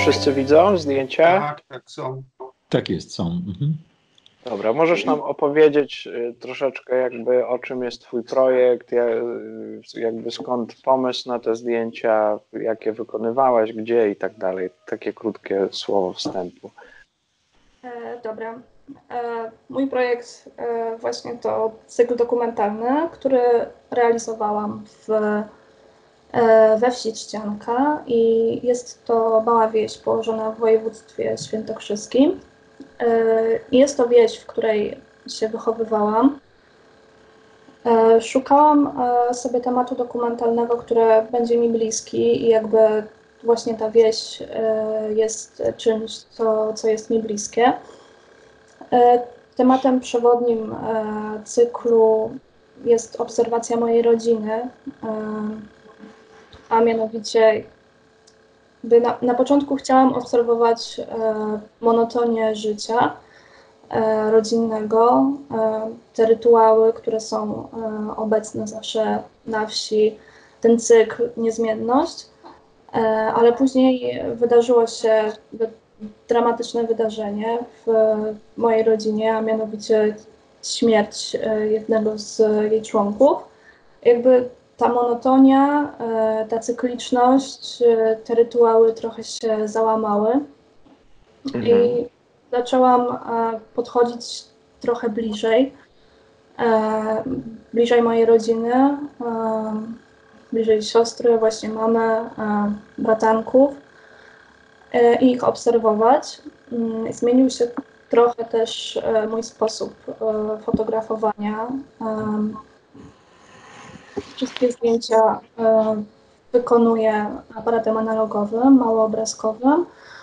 Wszyscy widzą zdjęcia? Tak, tak są. Tak jest, są. Mhm. Dobra, możesz nam opowiedzieć troszeczkę jakby o czym jest twój projekt, jakby skąd pomysł na te zdjęcia, jakie wykonywałaś, gdzie i tak dalej. Takie krótkie słowo wstępu. Dobra. Mój projekt właśnie to cykl dokumentalny, który realizowałam we wsi Trzcianka i jest to mała wieś położona w województwie świętokrzyskim. Jest to wieś, w której się wychowywałam. Szukałam sobie tematu dokumentalnego, który będzie mi bliski i jakby właśnie ta wieś jest czymś, co jest mi bliskie. Tematem przewodnim cyklu jest obserwacja mojej rodziny, a mianowicie na początku chciałam obserwować monotonię życia rodzinnego, te rytuały, które są obecne zawsze na wsi, ten cykl, niezmienność, ale później wydarzyło się dramatyczne wydarzenie w mojej rodzinie, a mianowicie śmierć jednego z jej członków. Jakby ta monotonia, ta cykliczność, te rytuały trochę się załamały i zaczęłam podchodzić trochę bliżej mojej rodziny, bliżej siostry, właśnie mamy, bratanków i ich obserwować. Zmienił się trochę też mój sposób fotografowania. Wszystkie zdjęcia wykonuję aparatem analogowym, małoobrazkowym.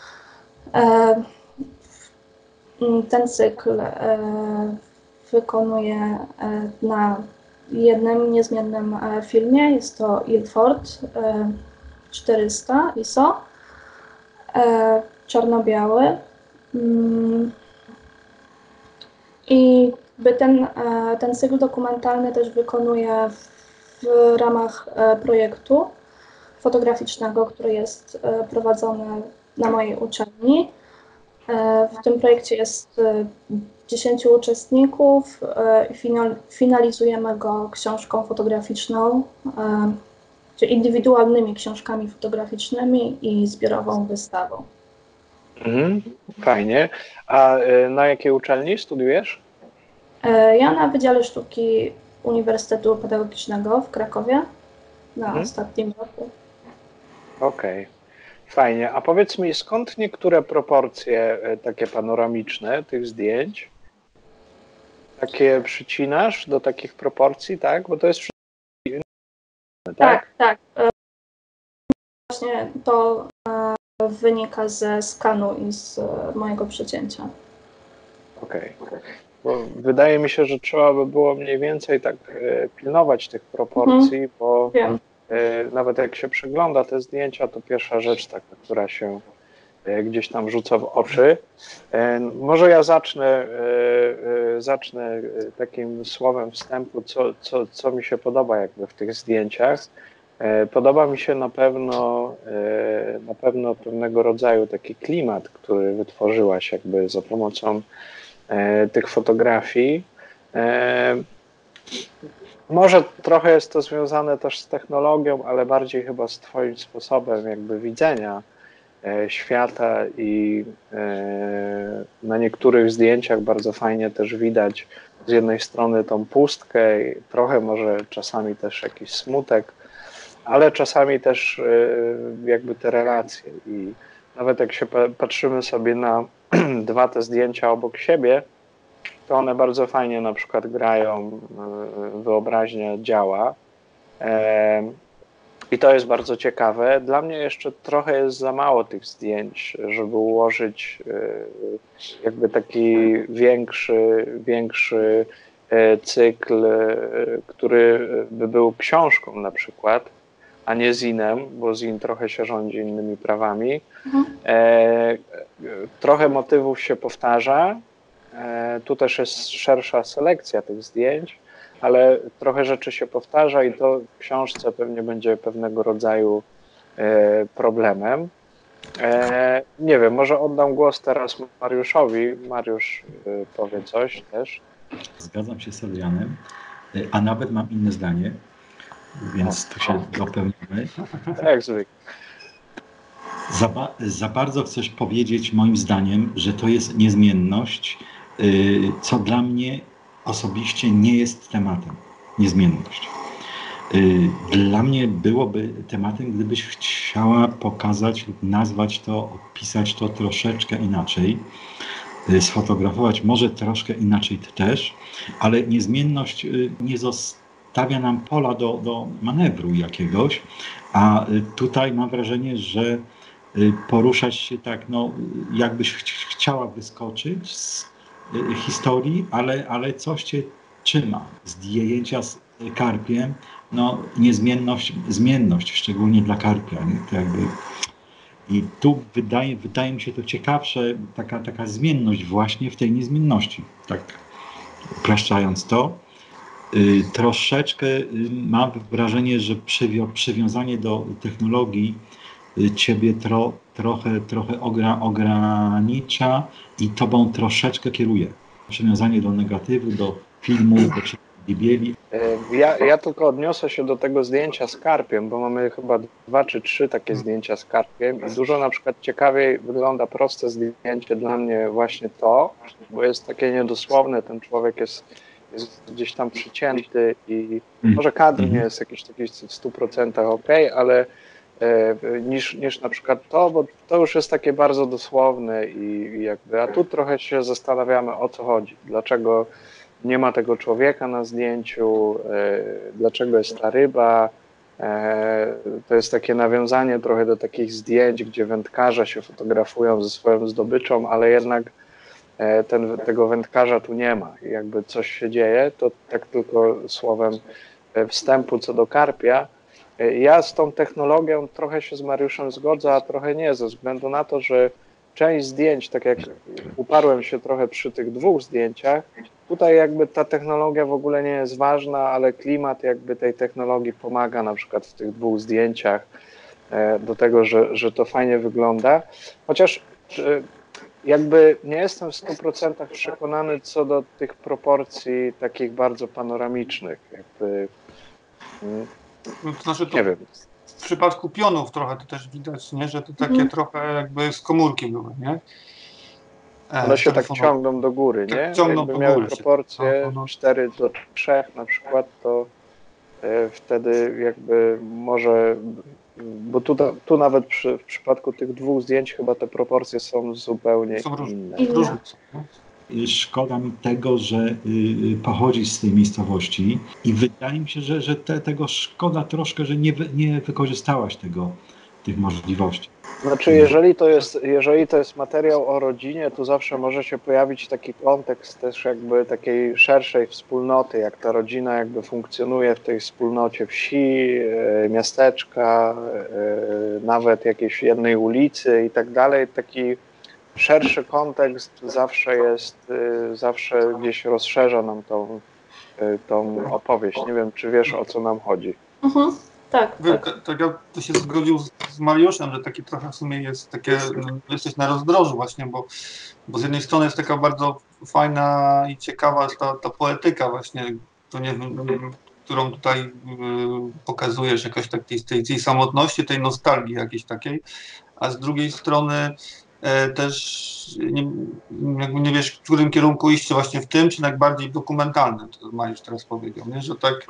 Ten cykl wykonuję na jednym niezmiennym filmie. Jest to Ilford 400 ISO, czarno-biały. I ten cykl dokumentalny też wykonuję w ramach projektu fotograficznego, który jest prowadzony na mojej uczelni. W tym projekcie jest 10 uczestników i finalizujemy go książką fotograficzną, czyli indywidualnymi książkami fotograficznymi i zbiorową wystawą. Fajnie. A na jakiej uczelni studiujesz? Ja na Wydziale Sztuki Uniwersytetu Pedagogicznego w Krakowie na ostatnim roku. Okej. Fajnie. A powiedz mi, skąd niektóre proporcje takie panoramiczne tych zdjęć? Takie przycinasz do takich proporcji, tak? Bo to jest wszystko inne, tak? Tak. Właśnie to wynika ze skanu i z mojego przecięcia. Okej. Bo wydaje mi się, że trzeba by było mniej więcej tak pilnować tych proporcji, bo Wiem. nawet jak się przegląda te zdjęcia, to pierwsza rzecz taka, która się gdzieś tam rzuca w oczy. Może ja zacznę takim słowem wstępu, co mi się podoba jakby w tych zdjęciach. Podoba mi się na pewno pewnego rodzaju taki klimat, który wytworzyłaś jakby za pomocą tych fotografii. Może trochę jest to związane też z technologią, ale bardziej chyba z twoim sposobem jakby widzenia świata i na niektórych zdjęciach bardzo fajnie też widać z jednej strony tą pustkę, trochę może czasami też jakiś smutek, ale czasami też jakby te relacje i nawet jak się patrzymy sobie na dwa te zdjęcia obok siebie, to one bardzo fajnie na przykład grają, wyobraźnia działa i to jest bardzo ciekawe. Dla mnie jeszcze trochę jest za mało tych zdjęć, żeby ułożyć jakby taki większy cykl, który by był książką na przykład, a nie zinem, bo zin trochę się rządzi innymi prawami. Trochę motywów się powtarza. Tu też jest szersza selekcja tych zdjęć, ale trochę rzeczy się powtarza i to w książce pewnie będzie pewnego rodzaju problemem. Nie wiem, może oddam głos teraz Mariuszowi. Mariusz powie coś też. Zgadzam się z Adrianem, a nawet mam inne zdanie, więc tu się dopełniamy. Jak zwykle. Za bardzo chcesz powiedzieć moim zdaniem, że to jest niezmienność, co dla mnie osobiście nie jest tematem. Niezmienność. Dla mnie byłoby tematem, gdybyś chciała pokazać, nazwać to, opisać to troszeczkę inaczej, sfotografować może troszkę inaczej też, ale niezmienność nie zostawia nam pola do manewru jakiegoś, a tutaj mam wrażenie, że poruszać się tak, no, jakbyś chciała wyskoczyć z historii, ale coś cię trzyma. Zdjęcia z karpiem, no zmienność, szczególnie dla karpia. Nie? To jakby, i tu wydaje mi się to ciekawsze, taka zmienność właśnie w tej niezmienności. Tak upraszczając to, troszeczkę mam wrażenie, że przywiązanie do technologii ciebie trochę ogranicza i tobą troszeczkę kieruje. Przywiązanie do negatywu, do filmu, do bieli. Ja tylko odniosę się do tego zdjęcia z karpiem, bo mamy chyba 2 czy 3 takie zdjęcia z karpiem i dużo na przykład ciekawiej wygląda proste zdjęcie dla mnie właśnie to, bo jest takie niedosłowne, ten człowiek jest gdzieś tam przycięty i może kadr nie jest jakiś taki w 100% okej, ale niż na przykład to, bo to już jest takie bardzo dosłowne i jakby, a tu trochę się zastanawiamy, o co chodzi, dlaczego nie ma tego człowieka na zdjęciu, dlaczego jest ta ryba. To jest takie nawiązanie trochę do takich zdjęć, gdzie wędkarze się fotografują ze swoją zdobyczą, ale jednak tego wędkarza tu nie ma. I jakby coś się dzieje, to tak tylko słowem wstępu co do karpia. Ja z tą technologią trochę się z Mariuszem zgodzę, a trochę nie, ze względu na to, że część zdjęć, tak jak uparłem się trochę przy tych 2 zdjęciach, tutaj jakby ta technologia w ogóle nie jest ważna, ale klimat jakby tej technologii pomaga na przykład w tych 2 zdjęciach do tego, że to fajnie wygląda. Chociaż jakby nie jestem w 100% przekonany co do tych proporcji takich bardzo panoramicznych. Jakby, To znaczy to nie wiem. w przypadku pionów trochę to też widać, nie? Że to takie trochę jakby z komórki były, nie? One się tak ciągną do góry, nie? Tak ciągną jakby do miały góry proporcje no. 4:3 na przykład, to wtedy jakby może, bo tu nawet w przypadku tych 2 zdjęć chyba te proporcje są zupełnie inne. Różne są. Szkoda mi tego, że pochodzi z tej miejscowości i wydaje mi się, że tego szkoda troszkę, że nie wykorzystałaś tych możliwości. Znaczy, jeżeli to jest materiał o rodzinie, to zawsze może się pojawić taki kontekst też jakby takiej szerszej wspólnoty, jak ta rodzina jakby funkcjonuje w tej wspólnocie wsi, miasteczka, nawet jakiejś jednej ulicy i tak dalej. Taki szerszy kontekst zawsze gdzieś rozszerza nam tą opowieść. Nie wiem, czy wiesz, o co nam chodzi. Tak. Tak ja to się zgodził z Mariuszem, że taki trochę w sumie jest takie, jesteś na rozdrożu właśnie, bo z jednej strony jest taka bardzo fajna i ciekawa ta poetyka właśnie, to nie wiem, którą tutaj pokazujesz, jakoś tej samotności, tej nostalgii jakiejś takiej, a z drugiej strony też nie wiesz, w którym kierunku iść, czy właśnie w tym, czy najbardziej dokumentalnym, to Mariusz teraz powiedział, nie? Że tak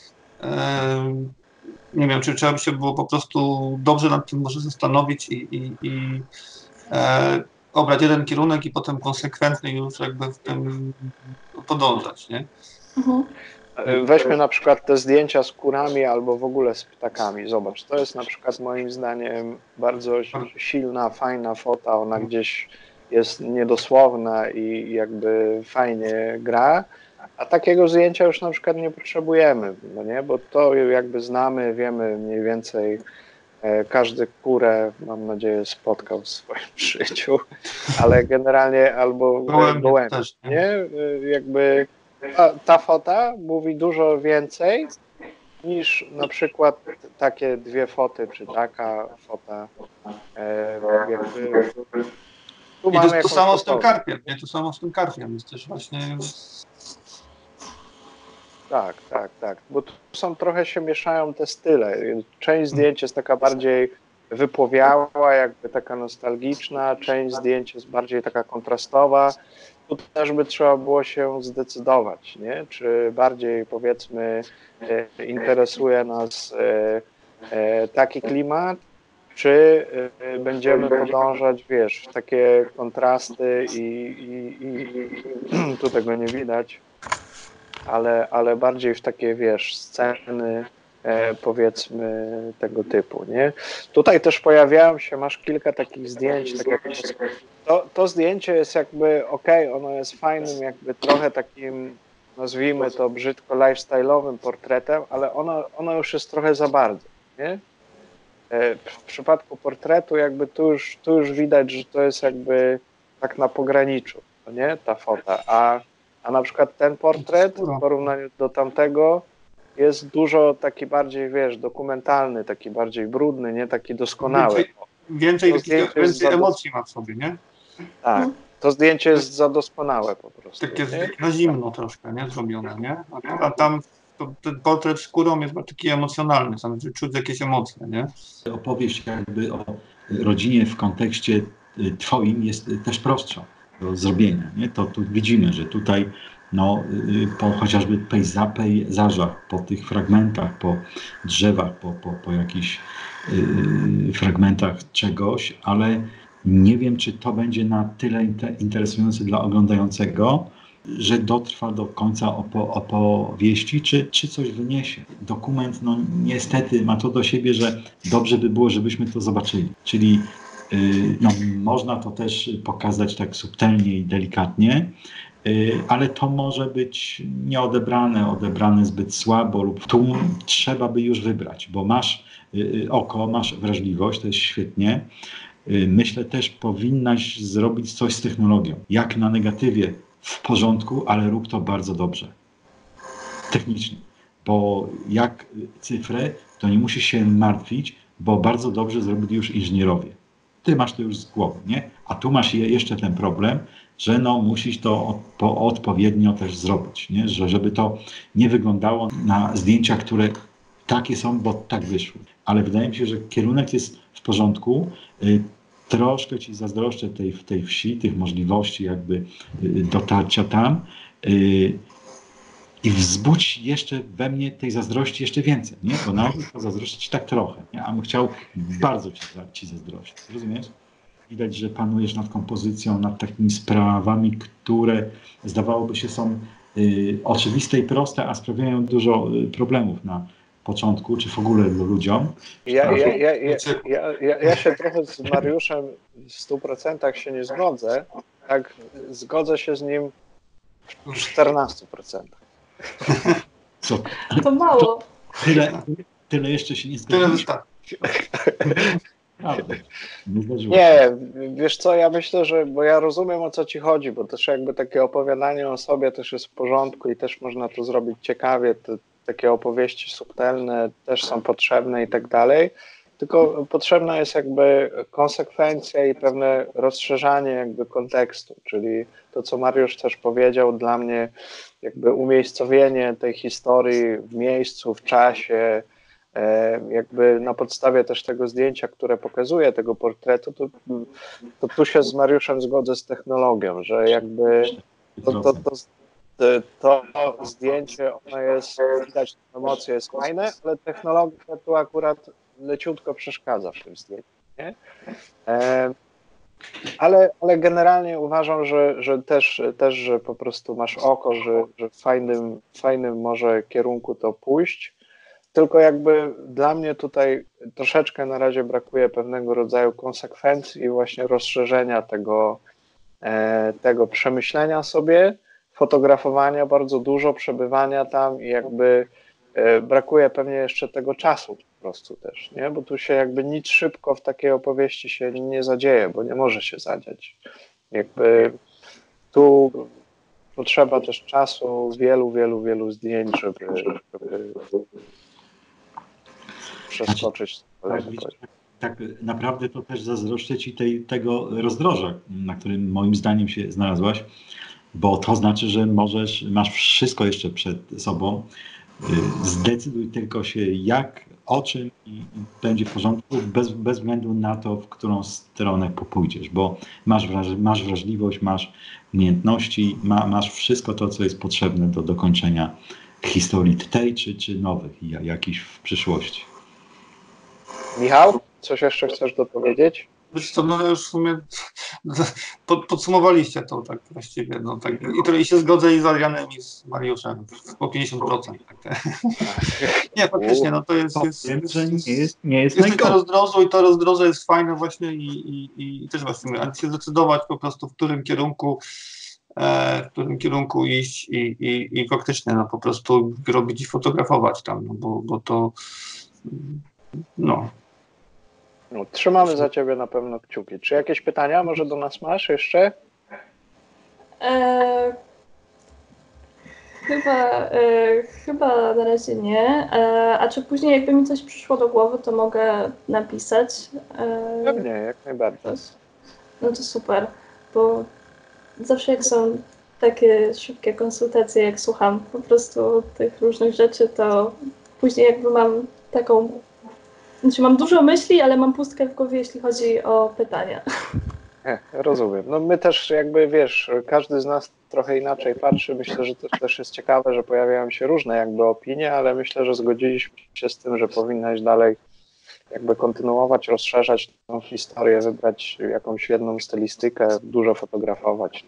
nie wiem, czy trzeba by się było po prostu dobrze nad tym może zastanowić i obrać jeden kierunek i potem konsekwentnie już jakby w tym podążać, nie? Weźmy na przykład te zdjęcia z kurami albo w ogóle z ptakami. Zobacz, to jest na przykład moim zdaniem bardzo silna, fajna fota. Ona gdzieś jest niedosłowna i jakby fajnie gra, a takiego zdjęcia już na przykład nie potrzebujemy, no nie? Bo to jakby znamy, wiemy mniej więcej, każdy kurę, mam nadzieję, spotkał w swoim życiu, ale generalnie albo gołębie, też, nie? Jakby ta fota mówi dużo więcej niż na przykład takie 2 foty, czy taka fota Jakby, tu I mamy to jakąś samo z tym gotowość. karpiem, nie? To samo z tym karpiem jest też właśnie... Tak. Bo tu są, trochę się mieszają te style. Część zdjęć jest taka bardziej wypłowiała, jakby taka nostalgiczna, część zdjęć jest bardziej taka kontrastowa. Tu też by trzeba było się zdecydować, nie? Czy bardziej, powiedzmy, interesuje nas taki klimat, czy będziemy podążać, wiesz, w takie kontrasty i tu tego nie widać, ale bardziej w takie, wiesz, sceny, powiedzmy, tego typu, nie? Tutaj też pojawiają się, masz kilka takich zdjęć, tak jak to zdjęcie jest jakby ono jest fajnym, jakby trochę takim, nazwijmy to brzydko, lifestyle'owym portretem, ale ono już jest trochę za bardzo, nie? W przypadku portretu jakby tu już widać, że to jest jakby tak na pograniczu, no nie? Ta fota, a na przykład ten portret w porównaniu do tamtego jest dużo taki bardziej, wiesz, dokumentalny, taki bardziej brudny, nie taki doskonały. Więcej emocji ma w sobie, nie? Tak, to zdjęcie jest za doskonałe po prostu. Takie Nie? na zimno troszkę, nie? Zrobione, nie? A tam ten portret skórą jest taki emocjonalny, znaczy czuć jakieś emocje, nie? Opowieść jakby o rodzinie w kontekście twoim jest też prostsza do zrobienia, nie? To tu widzimy, że tutaj po chociażby pejzażach, po tych fragmentach, po drzewach, po jakichś fragmentach czegoś, ale nie wiem, czy to będzie na tyle interesujące dla oglądającego, że dotrwa do końca opowieści, czy coś wyniesie. Dokument, niestety ma to do siebie, że dobrze by było, żebyśmy to zobaczyli. Czyli można to też pokazać tak subtelnie i delikatnie, ale to może być odebrane zbyt słabo lub tu trzeba by już wybrać, bo masz oko, masz wrażliwość, to jest świetnie. Myślę też powinnaś zrobić coś z technologią. Jak na negatywie w porządku, ale rób to bardzo dobrze. Technicznie. Bo jak cyfrę, to nie musisz się martwić, bo bardzo dobrze zrobili już inżynierowie. Ty masz to już z głowy, nie? A tu masz jeszcze ten problem, że musisz to odpowiednio też zrobić, nie? Żeby to nie wyglądało na zdjęcia, które takie są, bo tak wyszły. Ale wydaje mi się, że kierunek jest w porządku. Troszkę ci zazdroszczę tej wsi, tych możliwości jakby dotarcia tam i wzbudź jeszcze we mnie tej zazdrości jeszcze więcej, nie? Bo na to zazdroszczyć tak trochę, nie? A bym chciał bardzo ci zazdrościć, rozumiesz? Widać, że panujesz nad kompozycją, nad takimi sprawami, które zdawałoby się są oczywiste i proste, a sprawiają dużo problemów na początku, czy w ogóle ludziom. Ja się trochę z Mariuszem w 100% się nie zgodzę. Tak, zgodzę się z nim w 14%. Co? To mało. Tyle jeszcze się nie zgodziłeś. Nie, wiesz co, ja myślę, że, bo ja rozumiem, o co ci chodzi, bo też jakby takie opowiadanie o sobie też jest w porządku i też można to zrobić ciekawie, takie opowieści subtelne też są potrzebne i tak dalej, tylko potrzebna jest jakby konsekwencja i pewne rozszerzanie jakby kontekstu, czyli to, co Mariusz też powiedział, dla mnie jakby umiejscowienie tej historii w miejscu, w czasie, jakby na podstawie też tego zdjęcia, które pokazuje tego portretu, to tu się z Mariuszem zgodzę z technologią, że jakby to zdjęcie, ono jest, widać, emocje jest fajne, ale technologia tu akurat leciutko przeszkadza w tym zdjęciu, nie? Ale generalnie uważam, że też, że po prostu masz oko, że w fajnym może kierunku to pójść. Tylko jakby dla mnie tutaj troszeczkę na razie brakuje pewnego rodzaju konsekwencji i właśnie rozszerzenia tego przemyślenia sobie, fotografowania bardzo dużo, przebywania tam i jakby brakuje pewnie jeszcze tego czasu po prostu też, nie? Bo tu się jakby nic szybko w takiej opowieści się nie zadzieje, bo nie może się zadziać. Jakby tu potrzeba też czasu, wielu zdjęć, żeby przeskoczyć. tak naprawdę to też zazdroszczę Ci tego rozdroża, na którym moim zdaniem się znalazłaś, bo to znaczy, że masz wszystko jeszcze przed sobą. Zdecyduj tylko się jak, o czym i będzie w porządku, bez względu na to, w którą stronę pójdziesz, bo masz wrażliwość, masz umiejętności, masz wszystko to, co jest potrzebne do dokończenia historii tej czy nowych, jakichś w przyszłości. Michał, coś jeszcze chcesz dopowiedzieć? Wiesz co, no już w sumie podsumowaliście to tak właściwie. No, tak. I się zgodzę i z Adrianem, i z Mariuszem po 50%. Tak. Nie, faktycznie, no to jest nie jest jesteś na rozdrożu i to rozdroże jest fajne właśnie i też właściwie, ale się zdecydować po prostu, w którym kierunku iść i faktycznie no, po prostu robić i fotografować tam, no, bo to no. No, trzymamy za Ciebie na pewno kciuki. Czy jakieś pytania może do nas masz jeszcze? Chyba na razie nie. A czy później jakby mi coś przyszło do głowy, to mogę napisać? Pewnie, jak najbardziej. No to super, bo zawsze jak są takie szybkie konsultacje, jak słucham po prostu tych różnych rzeczy, to później jakby mam taką... Znaczy mam dużo myśli, ale mam pustkę w głowie, jeśli chodzi o pytania. Rozumiem. No my też jakby, wiesz, każdy z nas trochę inaczej patrzy. Myślę, że to też jest ciekawe, że pojawiają się różne jakby opinie, ale myślę, że zgodziliśmy się z tym, że powinnaś dalej jakby kontynuować, rozszerzać tą historię, wybrać jakąś jedną stylistykę, dużo fotografować.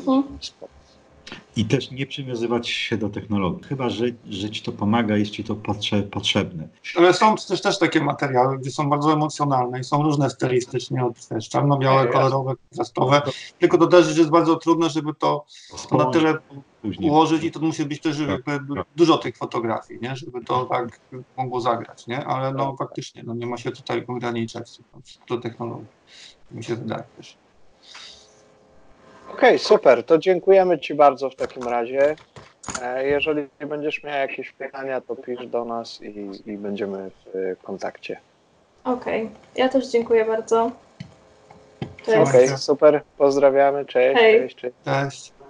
I też nie przywiązywać się do technologii, chyba że Ci to pomaga, jest Ci to potrzebne. Ale są też takie materiały, gdzie są bardzo emocjonalne i są różne stylistycznie, od czarno-białe, kolorowe, kontrastowe, tylko to też jest bardzo trudne, żeby to na tyle ułożyć i to musi być też dużo tych fotografii, nie? Żeby to tak mogło zagrać, nie? Ale no faktycznie, no nie ma się tutaj ograniczać do technologii, mi się wydaje też. Okej, super, to dziękujemy Ci bardzo w takim razie. Jeżeli będziesz miał jakieś pytania, to pisz do nas i będziemy w kontakcie. Okej, ja też dziękuję bardzo. Okej, super, pozdrawiamy, cześć. Hej. Cześć. Cześć.